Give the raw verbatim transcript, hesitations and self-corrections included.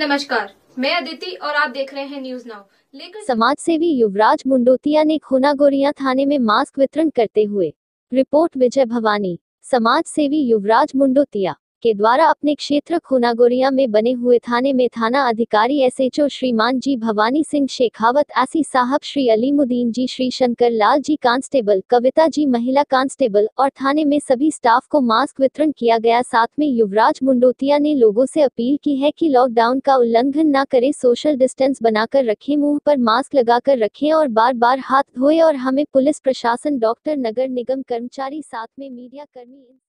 नमस्कार, मैं अदिति और आप देख रहे हैं न्यूज नाउ। लेकर समाज सेवी युवराज मुंडोतिया ने खूनागोरियां थाने में मास्क वितरण करते हुए। रिपोर्ट विजय भवानी। समाज सेवी युवराज मुंडोतिया के द्वारा अपने क्षेत्र खूनागोरिया में बने हुए थाने में थाना अधिकारी एसएचओ श्रीमान जी भवानी सिंह शेखावत, एसी साहब श्री अलीमुद्दीन जी, श्री शंकर लाल जी कांस्टेबल, कविता जी महिला कांस्टेबल और थाने में सभी स्टाफ को मास्क वितरण किया गया। साथ में युवराज मुंडोतिया ने लोगों से अपील की है कि लॉकडाउन का उल्लंघन न करें, सोशल डिस्टेंस बनाकर रखें, मुंह पर मास्क लगाकर रखें और बार बार हाथ धोएं। और हमें पुलिस प्रशासन, डॉक्टर, नगर निगम कर्मचारी, साथ में मीडिया कर्मी